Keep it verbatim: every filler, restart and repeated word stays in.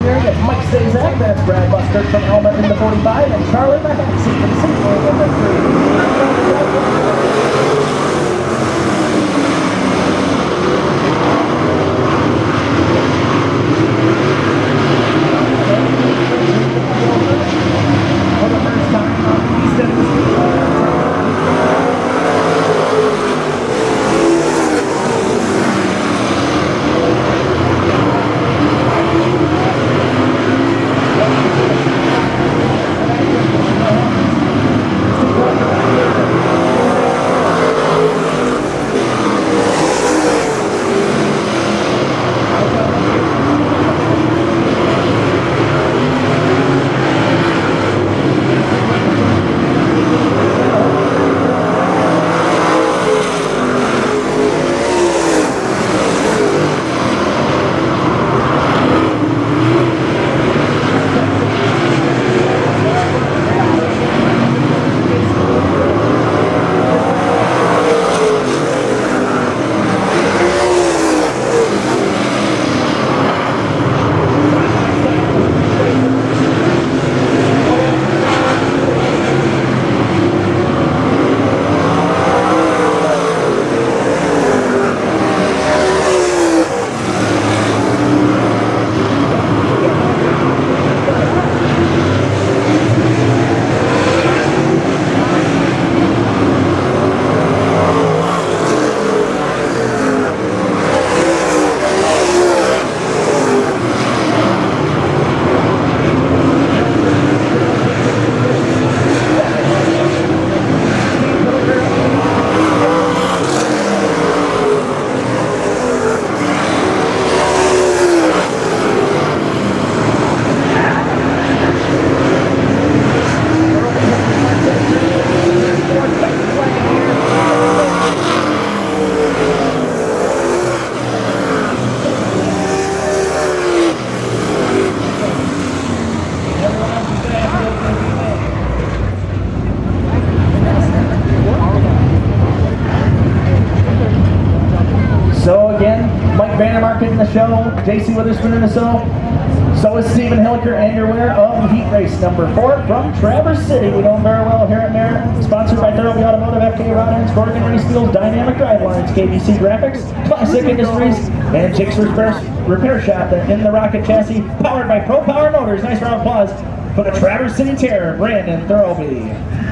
That's Mike Stazak, that's Brad Buster from Elma in the forty-five, and Charlie Mahatsy from Singapore in the three. So again, Mike Vandermark in the show, J C Witherspoon in the show. So is Stephen Hilliker, and you're aware of Heat Race number four from Traverse City. We know him very well here at Merritt. Sponsored by Thurlby Automotive, F K Rod Ends, Gorgon Race Fields, Dynamic Drivelines, K B C Graphics, Classic Industries, and Jake's Repair, Repair Shop in the Rocket Chassis, powered by Pro Power Motors. Nice round of applause for the Traverse City Terror, Brandon Thurlby.